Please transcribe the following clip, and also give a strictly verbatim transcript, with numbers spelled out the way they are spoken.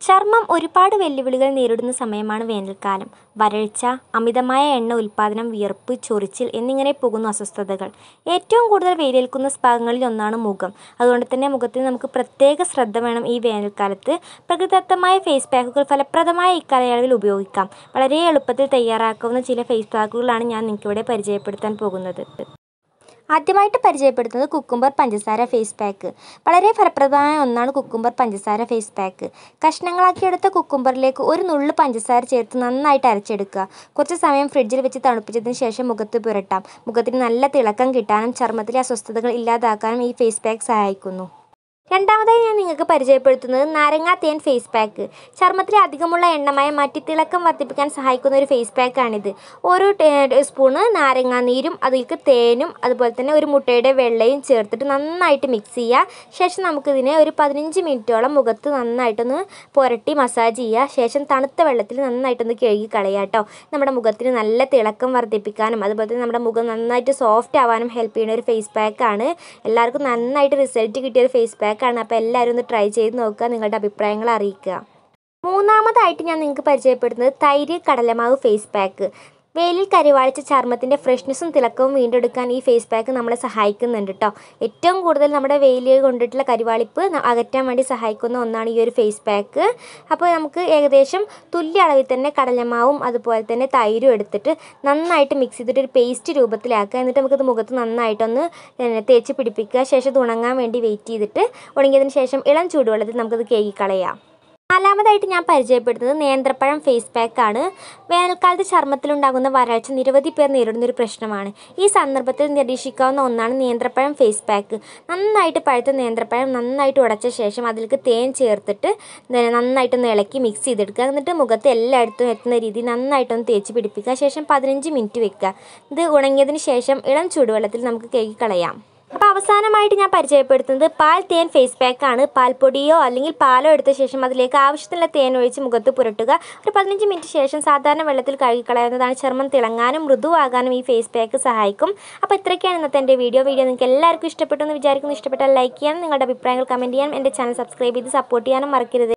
ചർമ്മം ഒരുപാട് വെല്ലുവിളികൾ നേരിടുന്ന സമയമാണ് വേനൽക്കാലം. വരൾച്ച, അമിതമായ എണ്ണ ഉൽപ്പാദനം, വിയർപ്പ്, ചൊറിച്ചിൽ എന്നിങ്ങനെ പോകുന്ന അസ്വസ്ഥതകൾ. ഏറ്റവും കൂടുതൽ വെയിലേൽക്കുന്ന ഭാഗങ്ങളിൽ ഒന്നാണ് മുഖം. അതുകൊണ്ട് തന്നെ മുഖത്തിന് നമുക്ക് പ്രത്യേക ശ്രദ്ധ വേണം. ഈ വേനൽക്കാലത്ത് പ്രകൃതിദത്തമായ ഫേസ് പാക്കുകൾ ഫലപ്രദമായ ഇക്കാലയളവിൽ ഉപയോഗിക്കാം. വളരെ എളുപ്പത്തിൽ തയ്യാറാക്കാവുന്ന ചില ഫേസ് പാക്കുകളാണ് ഞാൻ നിങ്ങൾക്കിവിടെ പരിചയപ്പെടുത്താൻ പോകുന്നത്. ആദ്യമായിട്ട് പരിചയപ്പെടുത്തുന്നത് കുക്കുംബർ പഞ്ചസാര ഫേസ് പാക്ക്. വളരെ ഫലപ്രദമായ ഒന്നാണ് കുക്കുംബർ പഞ്ചസാര ഫേസ് പാക്ക്. കഷ്ണങ്ങളാക്കിയെടുത്ത കുക്കുംബറിലേക്ക് ഒരു നുള്ളു പഞ്ചസാര ചേർത്ത് നന്നായിട്ട് അരച്ചെടുക്കുക. കുറച്ച് സമയം ഫ്രിഡ്ജിൽ വെച്ച് തണുപ്പിച്ചതിന് ശേഷം മുഖത്ത് പുരട്ടാം. മുഖത്തിന് നല്ല തിളക്കം കിട്ടാനും ചർമ്മത്തിലെ അസ്വസ്ഥതകൾ ഇല്ലാതാക്കാനും ഈ ഫേസ് പാക്ക് സഹായിക്കുന്നു. രണ്ടാമതായി ഞാൻ നിങ്ങൾക്ക് പരിചയപ്പെടുത്തുന്നത് നാരങ്ങാ തേൻ ഫേസ് പാക്ക്. ചർമ്മത്തിലെ അധികമുള്ള എണ്ണമയം മാറ്റി തിളക്കം വർദ്ധിപ്പിക്കാൻ സഹായിക്കുന്ന ഒരു ഫേസ് പാക്കാണിത്. ഓരോ സ്പൂണ് നാരങ്ങാ നീരും അതിലേക്ക് തേനും അതുപോലെ തന്നെ ഒരു മുട്ടയുടെ വെള്ളയും ചേർത്തിട്ട് നന്നായിട്ട് മിക്സ് ചെയ്യുക. ശേഷം നമുക്കിതിനെ ഒരു പതിനഞ്ച് മിനിറ്റോളം മുഖത്ത് നന്നായിട്ടൊന്ന് പുരട്ടി മസാജ് ചെയ്യുക. ശേഷം തണുത്ത വെള്ളത്തിൽ നന്നായിട്ടൊന്ന് കഴുകി കളയുക കേട്ടോ. നമ്മുടെ മുഖത്തിന് നല്ല തിളക്കം വർദ്ധിപ്പിക്കാനും അതുപോലെ തന്നെ നമ്മുടെ മുഖം നന്നായിട്ട് സോഫ്റ്റ് ആവാനും ഹെൽപ്പ് ചെയ്യുന്ന ഒരു ഫേസ് പാക്കാണ്. എല്ലാവർക്കും നന്നായിട്ട് റിസൾട്ട് കിട്ടിയ ഒരു ഫേസ് പാക്ക് ആണ്. അപ്പോൾ എല്ലാവരും ഒന്ന് ട്രൈ ചെയ്ത് നോക്കുക, നിങ്ങളുടെ അഭിപ്രായങ്ങൾ അറിയിക്കുക. മൂന്നാമതായിട്ട് ഞാൻ നിങ്ങൾക്ക് പരിചയപ്പെടുന്നത് തൈര് കടലമാവ് ഫേസ് പാക്ക്. വെയിലിൽ കരിവാളിച്ച ചർമ്മത്തിൻ്റെ ഫ്രഷ്നെസ്സും തിളക്കവും വീണ്ടെടുക്കാൻ ഈ ഫേസ് പാക്ക് നമ്മളെ സഹായിക്കുന്നുണ്ട് കേട്ടോ. ഏറ്റവും കൂടുതൽ നമ്മുടെ വെയിൽ കൊണ്ടിട്ടുള്ള കരിവാളിപ്പ് അകറ്റാൻ വേണ്ടി സഹായിക്കുന്ന ഒന്നാണ് ഈ ഒരു ഫേസ് പാക്ക്. അപ്പോൾ നമുക്ക് ഏകദേശം തുല്യ അളവിൽ തന്നെ കടലമാവും അതുപോലെ തന്നെ തൈരും എടുത്തിട്ട് നന്നായിട്ട് മിക്സ് ചെയ്തിട്ട് ഒരു പേസ്റ്റ് രൂപത്തിലാക്കുക. എന്നിട്ട് നമുക്കത് മുഖത്ത് നന്നായിട്ടൊന്ന് തേച്ച് പിടിപ്പിക്കുക. ശേഷം ഇത് ഉണങ്ങാൻ വേണ്ടി വെയിറ്റ് ചെയ്തിട്ട് ഉണങ്ങിയതിന് ശേഷം ഇളം ചൂടുവെള്ളത്തിൽ നമുക്കത് കഴുകി കളയാം. നാലാമതായിട്ട് ഞാൻ പരിചയപ്പെടുത്തുന്നത് നേന്ത്രപ്പഴം ഫേസ് പാക്കാണ്. വേനൽക്കാലത്ത് ചർമ്മത്തിലുണ്ടാകുന്ന വരൾച്ച നിരവധി പേർ നേരിടുന്ന ഒരു പ്രശ്നമാണ്. ഈ സന്ദർഭത്തിൽ നിരീക്ഷിക്കാവുന്ന ഒന്നാണ് നേന്ത്രപ്പഴം ഫേസ് പാക്ക്. നന്നായിട്ട് പഴുത്ത നേന്ത്രപ്പഴം നന്നായിട്ട് ഉടച്ച ശേഷം അതിലേക്ക് തേൻ ചേർത്തിട്ട് നന്നായിട്ടൊന്ന് ഇളക്കി മിക്സ് ചെയ്തെടുക്കുക. എന്നിട്ട് മുഖത്ത് എല്ലായിടത്തും എത്തുന്ന രീതിയിൽ നന്നായിട്ടൊന്ന് തേച്ച് പിടിപ്പിക്കുക. ശേഷം പതിനഞ്ച് മിനിറ്റ് വെക്കുക. ഇത് ഉണങ്ങിയതിന് ശേഷം ഇളം ചൂടുവെള്ളത്തിൽ നമുക്ക് കഴുകി കളയാം. അപ്പോൾ അവസാനമായിട്ട് ഞാൻ പരിചയപ്പെടുത്തുന്നത് പാൽ തേൻ ഫേസ് പാക്കാണ്. പാൽപ്പൊടിയോ അല്ലെങ്കിൽ പാലോ എടുത്ത ശേഷം അതിലേക്ക് ആവശ്യത്തിനുള്ള തേൻ ഒഴിച്ച് മുഖത്ത് പുരട്ടുക. ഒരു പതിനഞ്ച് മിനിറ്റ് ശേഷം സാധാരണ വെള്ളത്തിൽ കഴുകിക്കളയുന്നതാണ്. ചർമ്മം തിളങ്ങാനും മൃദുവാകാനും ഈ ഫേസ് പാക്ക് സഹായിക്കും. അപ്പോൾ ഇത്രയൊക്കെയാണ് ഇന്നത്തെ എൻ്റെ വീഡിയോ വീഡിയോ നിങ്ങൾക്ക് എല്ലാവർക്കും ഇഷ്ടപ്പെട്ടു എന്ന് വിചാരിക്കുന്നു. ഇഷ്ടപ്പെട്ടാൽ ലൈക്ക് ചെയ്യാനും നിങ്ങളുടെ അഭിപ്രായങ്ങൾ കമൻറ്റ് ചെയ്യാനും എൻ്റെ ചാനൽ സബ്സ്ക്രൈബ് ചെയ്ത് സപ്പോർട്ട് ചെയ്യാനും മറക്കരുത്.